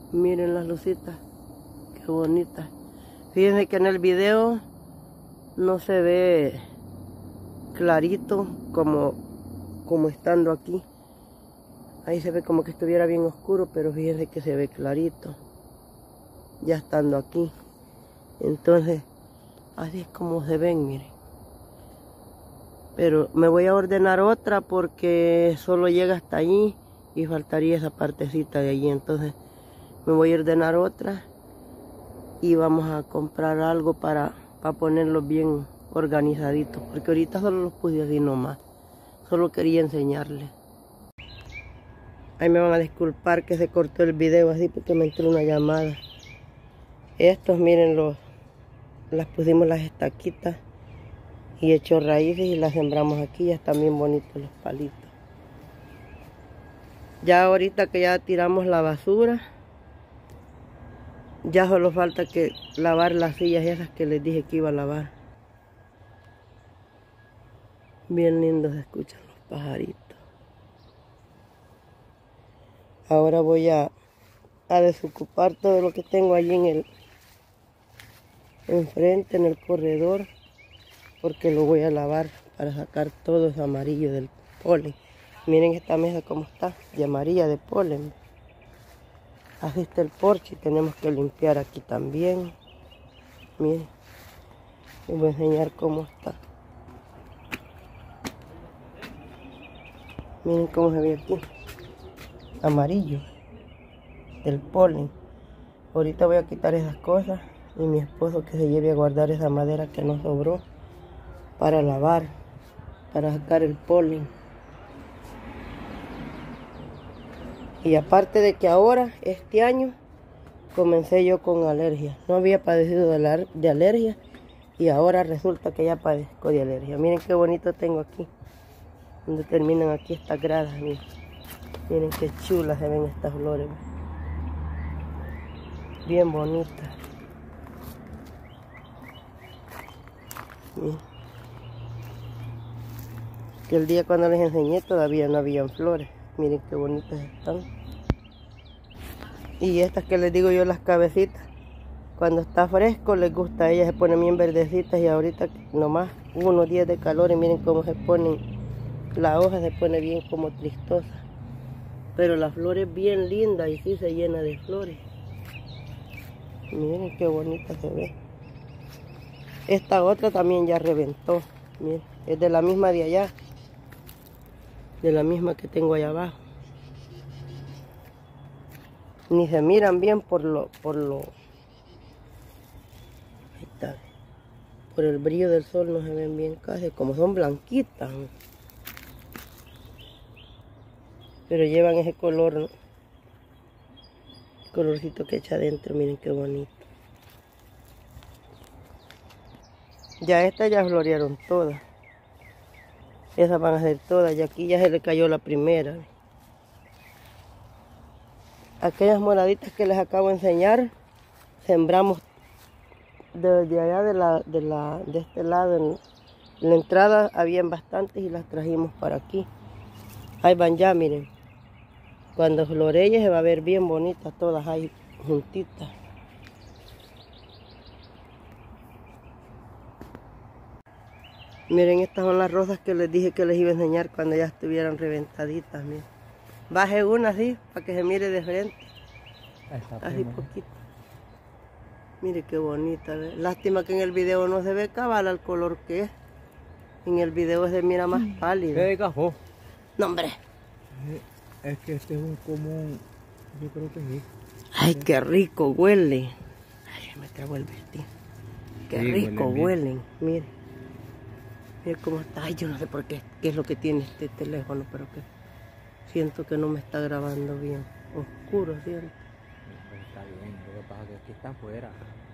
Miren las lucitas, qué bonitas. Fíjense que en el video no se ve clarito como estando aquí. Ahí se ve como que estuviera bien oscuro, pero fíjense que se ve clarito ya estando aquí. Entonces así es como se ven, miren. Pero me voy a ordenar otra porque solo llega hasta allí y faltaría esa partecita de allí. Entonces me voy a ordenar otra y vamos a comprar algo para ponerlos bien organizaditos, porque ahorita solo los puse así nomás. Solo quería enseñarles. Ahí me van a disculpar que se cortó el video así porque me entró una llamada. Estos, miren, las pusimos las estaquitas y echó raíces y las sembramos aquí. Ya están bien bonitos los palitos. Ya ahorita que ya tiramos la basura, ya solo falta que lavar las sillas esas que les dije que iba a lavar. Bien lindos se escuchan los pajaritos. Ahora voy a desocupar todo lo que tengo allí enfrente, en el corredor, porque lo voy a lavar para sacar todo ese amarillo del polen. Miren esta mesa como está, de amarilla de polen. Así está el porche, tenemos que limpiar aquí también. Miren, les voy a enseñar cómo está. Miren cómo se ve aquí, amarillo del polen. Ahorita voy a quitar esas cosas y mi esposo que se lleve a guardar esa madera que nos sobró para lavar, para sacar el polen. Y aparte de que ahora, este año, comencé yo con alergia. No había padecido de alergia y ahora resulta que ya padezco de alergia. Miren qué bonito tengo aquí, donde terminan aquí estas gradas. Miren qué chulas se ven estas flores. Bien bonitas. Miren. Que el día cuando les enseñé todavía no habían flores. Miren qué bonitas están. Y estas que les digo yo, las cabecitas, cuando está fresco les gusta a ellas, se ponen bien verdecitas. Y ahorita nomás unos días de calor y miren cómo se ponen, la hoja se pone bien como tristosa. Pero la flor es bien linda y sí se llena de flores. Miren qué bonita se ve. Esta otra también ya reventó. Miren, es de la misma de allá, de la misma que tengo allá abajo. Ni se miran bien por ahí está, por el brillo del sol no se ven bien casi, como son blanquitas. Pero llevan ese color, ¿no? El colorcito que echa adentro, miren qué bonito. Ya estas ya florearon todas. Esas van a ser todas, y aquí ya se le cayó la primera. Aquellas moraditas que les acabo de enseñar, sembramos desde allá de este lado. En la entrada habían bastantes y las trajimos para aquí. Ahí van ya, miren. Cuando floree se va a ver bien bonitas todas ahí juntitas. Miren, estas son las rosas que les dije que les iba a enseñar cuando ya estuvieran reventaditas. Miren. Baje una así para que se mire de frente. Así poquito. Mire qué bonita. ¿Ve? Lástima que en el video no se ve cabal el color que es. En el video se mira más pálido. ¿Qué desgajó? No, hombre. Es que este es un común. Yo creo que sí. Ay, qué rico huele. Ay, me trago el vestido. Qué Sí, rico huelen. Mire. Mire cómo está. Ay, yo no sé por qué es lo que tiene este teléfono, pero que siento que no me está grabando bien. Oscuro, siento. Está bien, lo que pasa es que aquí está afuera.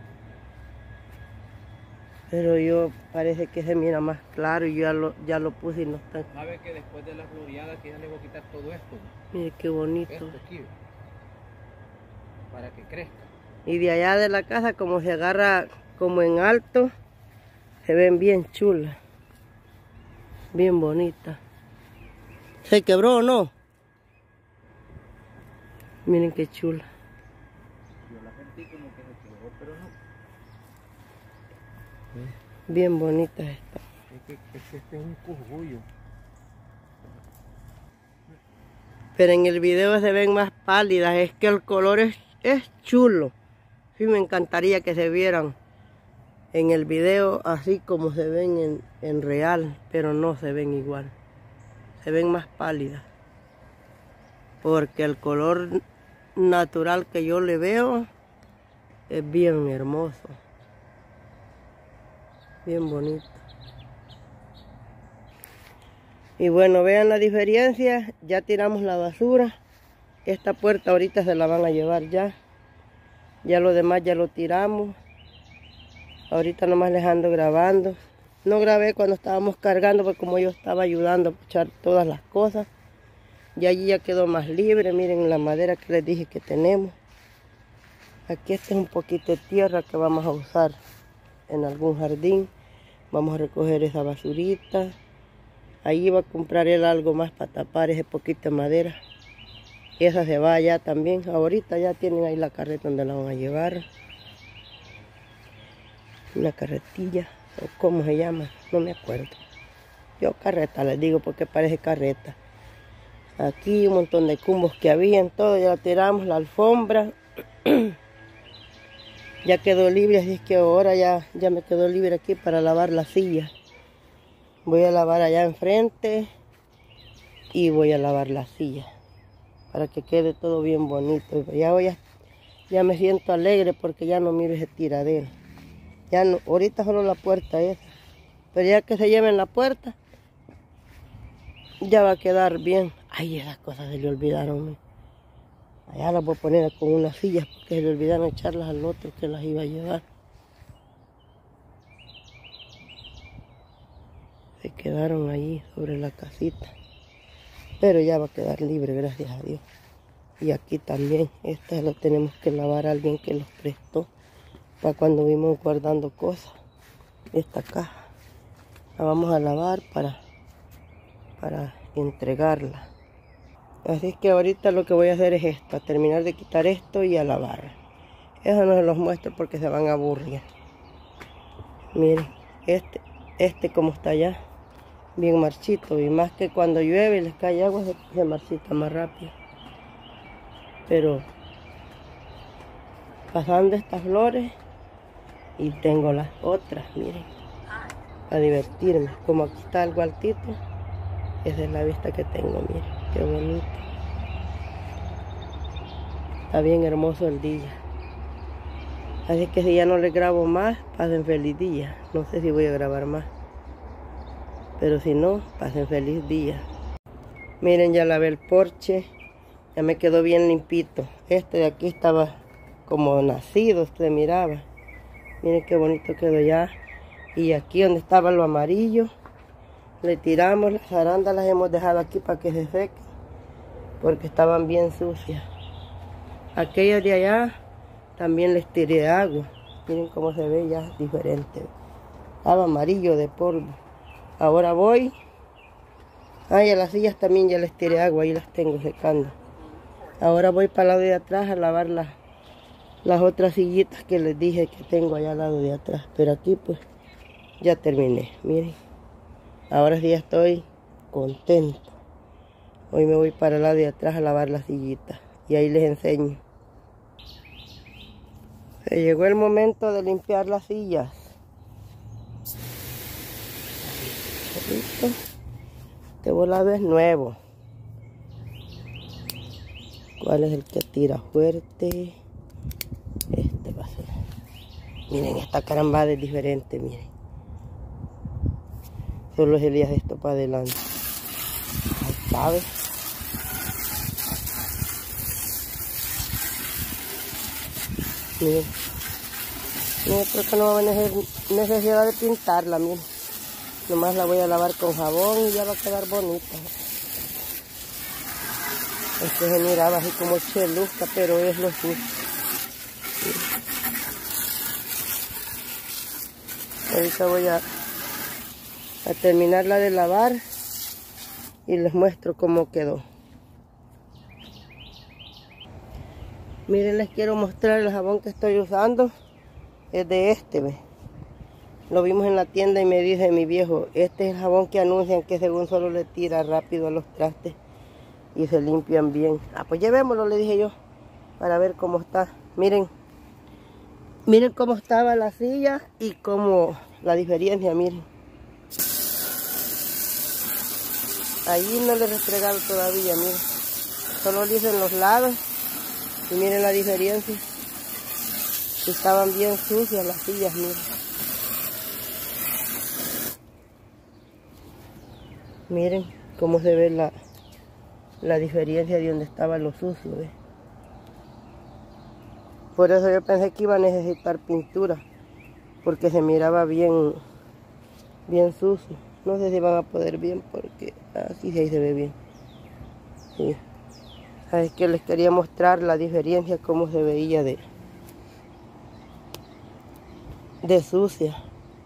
Pero yo parece que se mira más claro y yo ya lo puse y no está. ¿Sabe que después de la floreada que ya le voy a quitar todo esto? Mire qué bonito. Esto aquí. Para que crezca. Y de allá de la casa, como se agarra como en alto, se ven bien chulas. Bien bonitas. ¿Se quebró o no? Miren qué chula. Bien bonita esta. Es que este es un cogollo. Pero en el video se ven más pálidas. Es que el color es chulo. Sí, me encantaría que se vieran en el video así como se ven en real. Pero no se ven igual. Se ven más pálidas. Porque el color natural que yo le veo es bien hermoso. Bien bonito. Y bueno, vean la diferencia. Ya tiramos la basura. Esta puerta ahorita se la van a llevar ya. Ya lo demás ya lo tiramos. Ahorita nomás les ando grabando. No grabé cuando estábamos cargando porque como yo estaba ayudando a echar todas las cosas. Y allí ya quedó más libre. Miren la madera que les dije que tenemos. Aquí este es un poquito de tierra que vamos a usar en algún jardín. Vamos a recoger esa basurita. Ahí va a comprar él algo más para tapar ese poquito de madera. Y esa se va allá también. Ahorita ya tienen ahí la carreta donde la van a llevar. Una carretilla. ¿O cómo se llama? No me acuerdo. Yo carreta les digo porque parece carreta. Aquí un montón de cumbos que habían. Todo ya tiramos. La alfombra. Ya quedó libre. Así es que ahora ya me quedó libre aquí para lavar la silla. Voy a lavar allá enfrente y voy a lavar la silla para que quede todo bien bonito. Ya me siento alegre porque ya no miro ese tiradero. Ya no, ahorita solo la puerta esa, pero ya que se lleven la puerta ya va a quedar bien. Ay, esas cosas se le olvidaron. Allá las voy a poner con unas sillas porque se le olvidaron echarlas al otro que las iba a llevar. Se quedaron ahí sobre la casita. Pero ya va a quedar libre, gracias a Dios. Y aquí también, esta la tenemos que lavar a alguien que los prestó. Para cuando vimos guardando cosas. Esta caja. La vamos a lavar para entregarla. Así que ahorita lo que voy a hacer es esto. A terminar de quitar esto y a lavar. Eso no se los muestro porque se van a aburrir. Miren, este como está allá. Bien marchito, y más que cuando llueve y les cae agua se marchita más rápido. Pero pasando estas flores y tengo las otras, miren, a divertirme. Como aquí está algo altito, esa es la vista que tengo, miren, qué bonito. Está bien hermoso el día. Así que si ya no les grabo más, pasen feliz día. No sé si voy a grabar más. Pero si no, pasen feliz día. Miren, ya lavé el porche. Ya me quedó bien limpito. Este de aquí estaba como nacido, usted miraba. Miren qué bonito quedó ya. Y aquí donde estaba lo amarillo, le tiramos las zarandas, las hemos dejado aquí para que se sequen. Porque estaban bien sucias. Aquellas de allá también les tiré agua. Miren cómo se ve ya diferente. Estaba amarillo de polvo. Ahora voy. Ay, a las sillas también ya les tiré agua, ahí las tengo secando. Ahora voy para el lado de atrás a lavar las otras sillitas que les dije que tengo allá al lado de atrás. Pero aquí pues ya terminé, miren. Ahora sí ya estoy contento. Hoy me voy para el lado de atrás a lavar las sillitas y ahí les enseño. Se llegó el momento de limpiar las sillas. ¿Listo? Este volado es nuevo. ¿Cuál es el que tira fuerte? Este va a ser. Miren, esta carambada es diferente, miren. Solo se le hace esto para adelante. Ahí sabe. Miren. No creo que no va a haber necesidad de pintarla, miren. Nomás la voy a lavar con jabón y ya va a quedar bonita. Este se miraba así como chelusca, pero es lo suyo. Ahorita voy a terminarla de lavar y les muestro cómo quedó. Miren, les quiero mostrar el jabón que estoy usando. Es de este, ¿ve? Lo vimos en la tienda y me dice mi viejo, este es el jabón que anuncian que según solo le tira rápido a los trastes y se limpian bien. Ah, pues llevémoslo, le dije yo, para ver cómo está. Miren, miren cómo estaba la silla y cómo la diferencia, miren. Ahí no le he restregado todavía, miren. Solo le hice en los lados y miren la diferencia. Estaban bien sucias las sillas, miren. Miren cómo se ve la diferencia de donde estaba lo sucio, ¿ves? Por eso yo pensé que iba a necesitar pintura, porque se miraba bien sucio. No sé si van a poder bien, porque así sí ahí se ve bien. Sí. Es que les quería mostrar la diferencia, cómo se veía de sucia.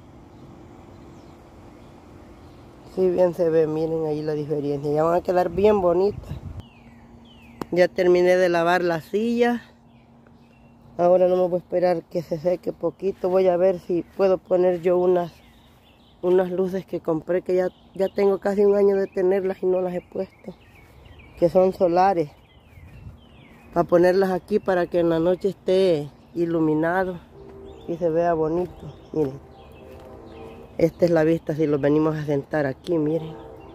Sí, bien se ve, miren ahí la diferencia. Ya van a quedar bien bonitas. Ya terminé de lavar la silla. Ahora no me voy a esperar que se seque poquito. Voy a ver si puedo poner yo unas luces que compré, que ya tengo casi un año de tenerlas y no las he puesto. Que son solares. Para ponerlas aquí para que en la noche esté iluminado y se vea bonito. Miren. Esta es la vista si los venimos a sentar aquí, miren.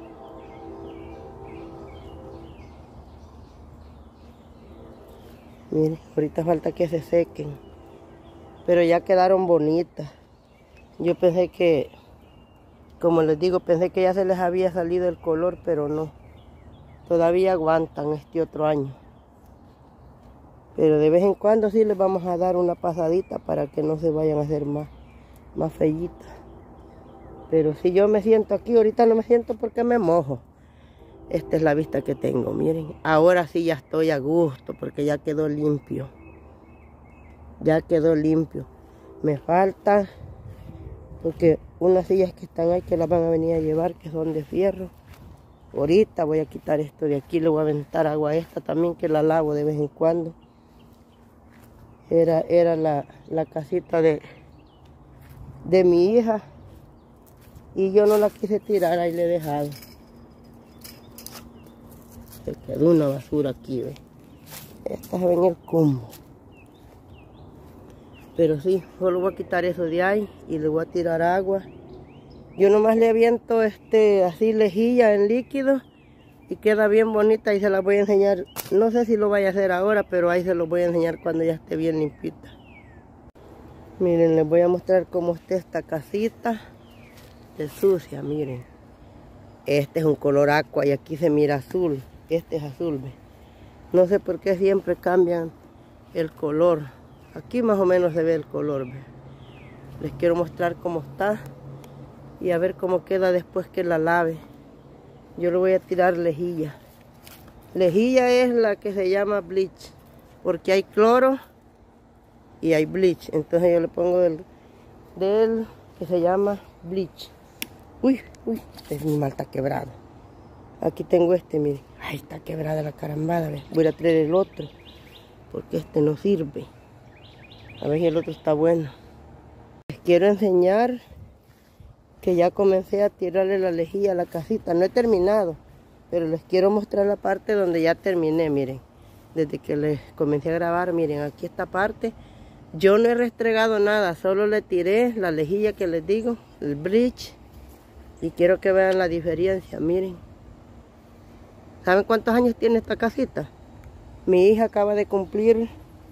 Miren, ahorita falta que se sequen. Pero ya quedaron bonitas. Yo pensé que, como les digo, pensé que ya se les había salido el color, pero no. Todavía aguantan este otro año. Pero de vez en cuando sí les vamos a dar una pasadita para que no se vayan a hacer más feyitas. Pero si yo me siento aquí, ahorita no me siento porque me mojo. Esta es la vista que tengo, miren. Ahora sí ya estoy a gusto porque ya quedó limpio. Ya quedó limpio. Me falta, porque unas sillas que están ahí que las van a venir a llevar, que son de fierro. Ahorita voy a quitar esto de aquí, le voy a aventar agua a esta también, que la lavo de vez en cuando. Era la casita de mi hija. Y yo no la quise tirar, ahí le he dejado. Se quedó una basura aquí, ¿ves? Esta se ve en el combo. Pero sí, solo voy a quitar eso de ahí y le voy a tirar agua. Yo nomás le aviento así lejilla en líquido y queda bien bonita y se la voy a enseñar. No sé si lo vaya a hacer ahora, pero ahí se lo voy a enseñar cuando ya esté bien limpita. Miren, les voy a mostrar cómo está esta casita. De sucia, miren. Este es un color aqua y aquí se mira azul. Este es azul, ¿ve? No sé por qué siempre cambian el color. Aquí más o menos se ve el color, ¿ve? Les quiero mostrar cómo está y a ver cómo queda después que la lave. Yo le voy a tirar lejilla. Lejilla es la que se llama bleach, porque hay cloro y hay bleach. Entonces yo le pongo del que se llama bleach. Uy, este animal está quebrado. Aquí tengo miren. Ay, está quebrada la carambada. ¿Ves? Voy a traer el otro, porque este no sirve. A ver si el otro está bueno. Les quiero enseñar que ya comencé a tirarle la lejía a la casita. No he terminado, pero les quiero mostrar la parte donde ya terminé, miren. Desde que les comencé a grabar, miren, aquí esta parte. Yo no he restregado nada, solo le tiré la lejilla que les digo, el bleach. Y quiero que vean la diferencia, miren. ¿Saben cuántos años tiene esta casita? Mi hija acaba de cumplir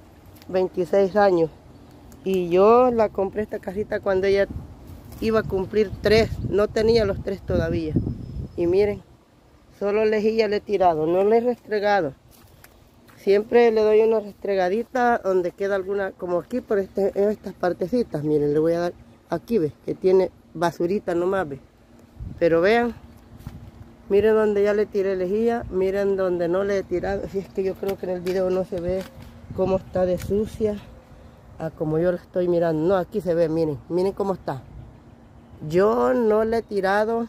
26 años. Y yo la compré esta casita cuando ella iba a cumplir 3. No tenía los 3 todavía. Y miren, solo lejilla le he tirado, no le he restregado. Siempre le doy una restregadita donde queda alguna, como aquí por estas partecitas. Miren, le voy a dar aquí, ¿ves? Que tiene basurita nomás, ¿ves? Pero vean, miren donde ya le tiré lejía, miren donde no le he tirado. Si es que yo creo que en el video no se ve cómo está de sucia a como yo la estoy mirando. No, aquí se ve, miren cómo está. Yo no le he tirado,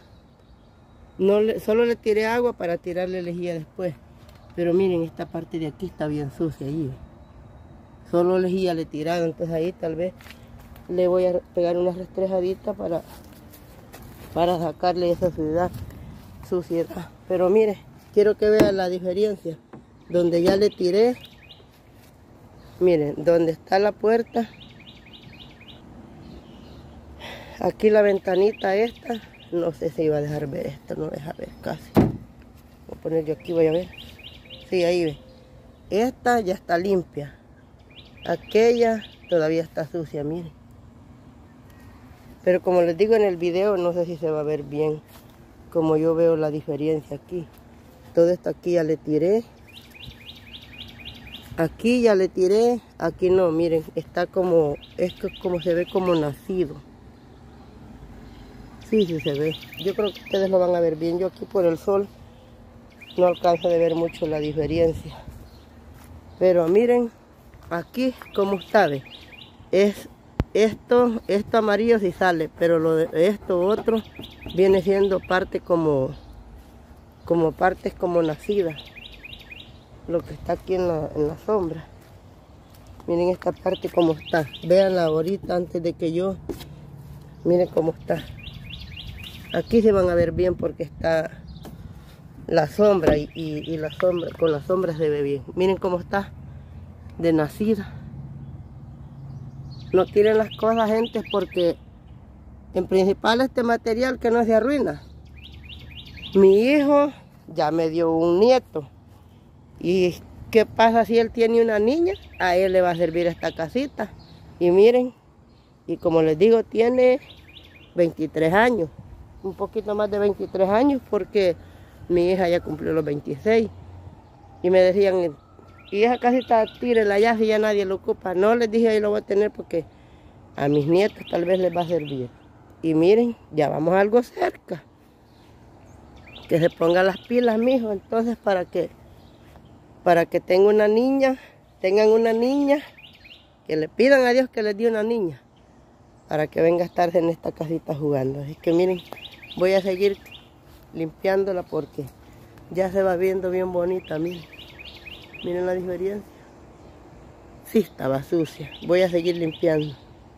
solo le tiré agua para tirarle lejía después. Pero miren, esta parte de aquí está bien sucia ahí. Solo lejía le he tirado, entonces ahí tal vez le voy a pegar una restrejadita para sacarle esa suciedad. Pero mire, quiero que vean la diferencia. Donde ya le tiré, miren, donde está la puerta, aquí la ventanita esta, no sé si iba a dejar ver esto, no deja ver casi. Voy a poner yo aquí, voy a ver. Sí, ahí ve. Esta ya está limpia. Aquella todavía está sucia, miren. Pero como les digo en el video, no sé si se va a ver bien. Como yo veo la diferencia aquí. Todo esto aquí ya le tiré. Aquí ya le tiré. Aquí no, miren. Está como, esto es como se ve como nacido. Sí, sí se ve. Yo creo que ustedes lo van a ver bien. Yo aquí por el sol no alcanzo de ver mucho la diferencia. Pero miren, aquí como está, ¿ve? Es esto amarillo sí sale, pero lo de esto otro viene siendo parte como partes como nacidas. Lo que está aquí en la sombra. Miren esta parte como está. Véanla ahorita antes de que yo. Miren cómo está. Aquí se van a ver bien porque está la sombra y la sombra, con la sombra se ve bien. Miren cómo está de nacida. No tiren las cosas, gente, porque en principal este material que no se arruina. Mi hijo ya me dio un nieto. ¿Y qué pasa si él tiene una niña? A él le va a servir esta casita. Y miren, y como les digo, tiene 23 años. Un poquito más de 23 años porque mi hija ya cumplió los 26. Y me decían, y esa casita tírela ya si ya nadie lo ocupa. No, les dije, ahí lo voy a tener porque a mis nietos tal vez les va a servir. Y miren, ya vamos algo cerca. Que se pongan las pilas, mijo. Entonces, para que tengan una niña, que le pidan a Dios que les dé una niña, para que venga a estar en esta casita jugando. Así que miren, voy a seguir limpiándola porque ya se va viendo bien bonita, miren. Miren la diferencia. Sí, estaba sucia. Voy a seguir limpiando.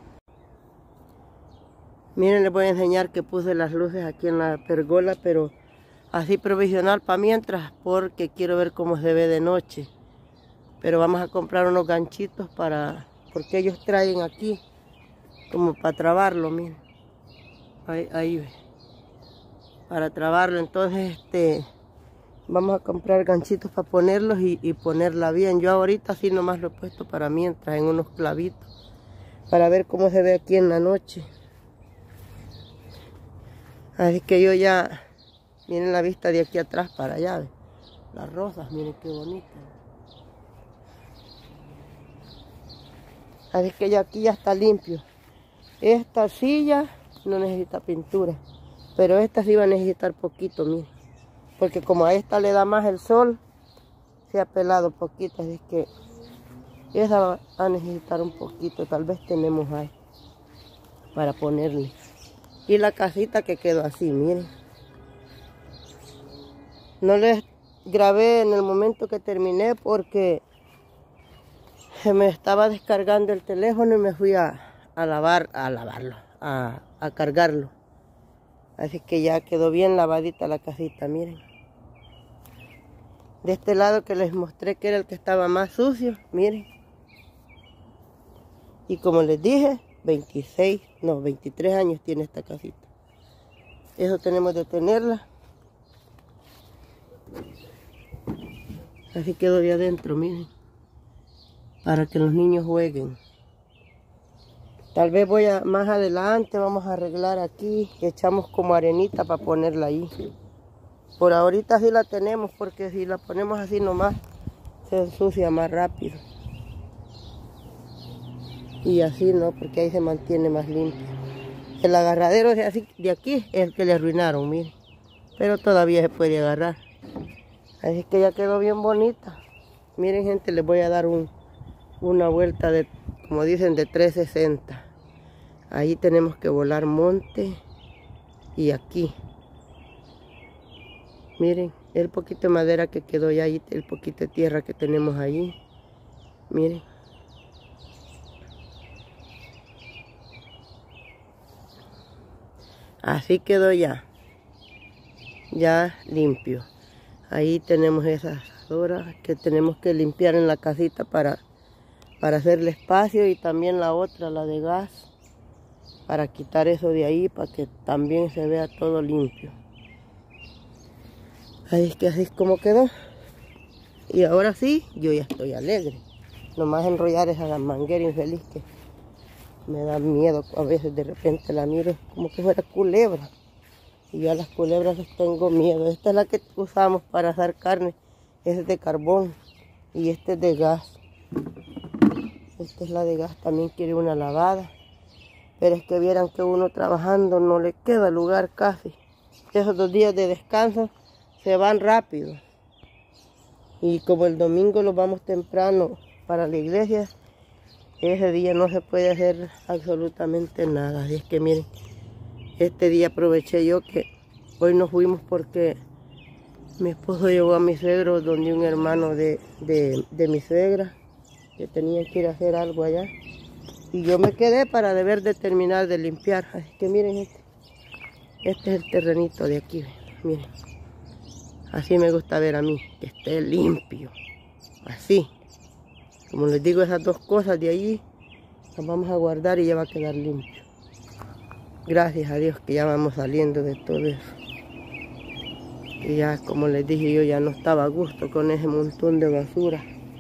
Miren, les voy a enseñar que puse las luces aquí en la pergola, pero así provisional para mientras, porque quiero ver cómo se ve de noche. Pero vamos a comprar unos ganchitos porque ellos traen aquí como para trabarlo, miren. Ahí ve. Para trabarlo, entonces vamos a comprar ganchitos para ponerlos y ponerla bien. Yo ahorita así nomás lo he puesto para mientras en unos clavitos, para ver cómo se ve aquí en la noche. Así que yo ya, miren la vista de aquí atrás para allá, ¿ve? Las rosas, miren qué bonitas. Así que ya aquí ya está limpio. Esta silla no necesita pintura, pero esta sí va a necesitar poquito, miren. Porque como a esta le da más el sol, se ha pelado poquito, así que esa va a necesitar un poquito. Tal vez tenemos ahí para ponerle. Y la casita que quedó así, miren. No les grabé en el momento que terminé porque se me estaba descargando el teléfono y me fui a cargarlo. Así que ya quedó bien lavadita la casita, miren. De este lado que les mostré que era el que estaba más sucio, miren. Y como les dije, 23 años tiene esta casita. Eso tenemos de tenerla. Así quedó de adentro, miren. Para que los niños jueguen. Tal vez más adelante vamos a arreglar aquí. Echamos como arenita para ponerla ahí. Por ahorita sí la tenemos porque si la ponemos así nomás se ensucia más rápido. Y así no, porque ahí se mantiene más limpio. El agarradero de aquí es el que le arruinaron, miren. Pero todavía se puede agarrar. Así que ya quedó bien bonita. Miren, gente, les voy a dar una vuelta de, como dicen, de 360. Ahí tenemos que volar monte. Y aquí. Miren, el poquito de madera que quedó ya ahí, el poquito de tierra que tenemos ahí. Miren. Así quedó ya. Ya limpio. Ahí tenemos esas asadoras que tenemos que limpiar en la casita para hacerle espacio, y también la otra, la de gas, para quitar eso de ahí, para que también se vea todo limpio. Ahí es que así es como quedó. Y ahora sí, yo ya estoy alegre. Nomás enrollar esa manguera infeliz que me da miedo. A veces de repente la miro como que fuera culebra. Y yo a las culebras les tengo miedo. Esta es la que usamos para asar carne. Esta es de carbón y esta es de gas. Esta es la de gas, también quiere una lavada. Pero es que vieran que uno trabajando no le queda lugar casi. Esos 2 días de descanso se van rápido. Y como el domingo lo vamos temprano para la iglesia, ese día no se puede hacer absolutamente nada. Así es que miren, este día aproveché yo que hoy nos fuimos porque mi esposo llevó a mi suegro donde un hermano de mi suegra, que tenía que ir a hacer algo allá. Y yo me quedé para deber de terminar de limpiar. Así que miren, este es el terrenito de aquí, miren. Así me gusta ver a mí, que esté limpio. Así. Como les digo, esas 2 cosas de allí las vamos a guardar y ya va a quedar limpio. Gracias a Dios que ya vamos saliendo de todo eso. Y ya, como les dije, yo ya no estaba a gusto con ese montón de basura.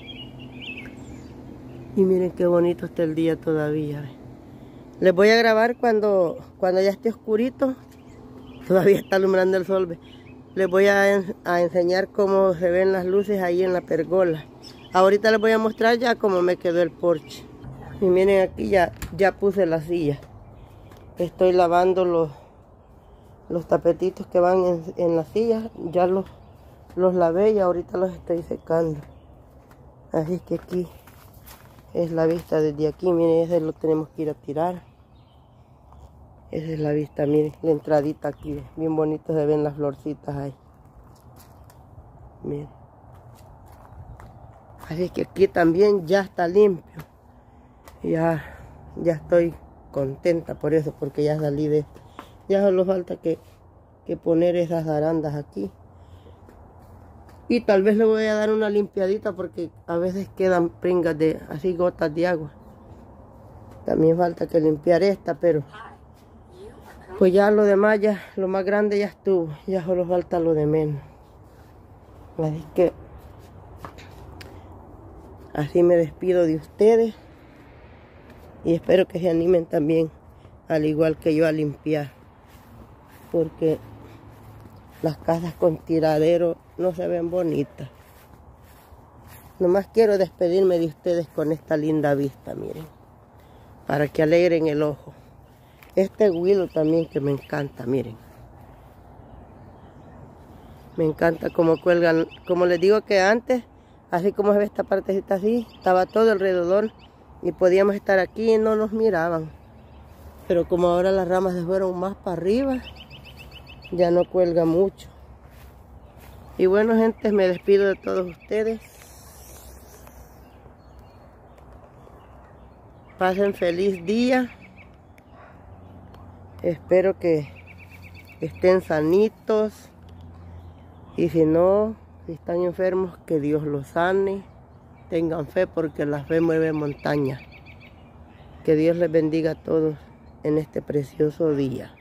Y miren qué bonito está el día todavía. Les voy a grabar cuando ya esté oscurito. Todavía está alumbrando el sol. Les voy a enseñar cómo se ven las luces ahí en la pergola. Ahorita les voy a mostrar ya cómo me quedó el porche. Y miren, aquí ya puse la silla. Estoy lavando los tapetitos que van en la silla. Ya los lavé y ahorita los estoy secando. Así que aquí es la vista desde aquí. Miren, ese lo tenemos que ir a tirar. Esa es la vista, miren, la entradita aquí. Bien bonito se ven las florcitas ahí. Miren. Así que aquí también ya está limpio. Ya estoy contenta por eso, porque ya salí de esto. Ya solo falta que poner esas arandas aquí. Y tal vez le voy a dar una limpiadita porque a veces quedan pringas de así, gotas de agua. También falta que limpiar esta, pero pues ya lo demás, ya lo más grande ya estuvo. Ya solo falta lo de menos. Así que así me despido de ustedes. Y espero que se animen también, al igual que yo, a limpiar. Porque las casas con tiradero no se ven bonitas. Nomás quiero despedirme de ustedes con esta linda vista, miren. Para que alegren el ojo. Este huilo también que me encanta, miren. Me encanta cómo cuelgan. Como les digo que antes, así como se ve esta partecita así, estaba todo alrededor y podíamos estar aquí y no nos miraban. Pero como ahora las ramas se fueron más para arriba, ya no cuelga mucho. Y bueno, gente, me despido de todos ustedes. Pasen feliz día. Espero que estén sanitos. Y si no, si están enfermos, que Dios los sane. Tengan fe, porque la fe mueve montañas. Que Dios les bendiga a todos en este precioso día.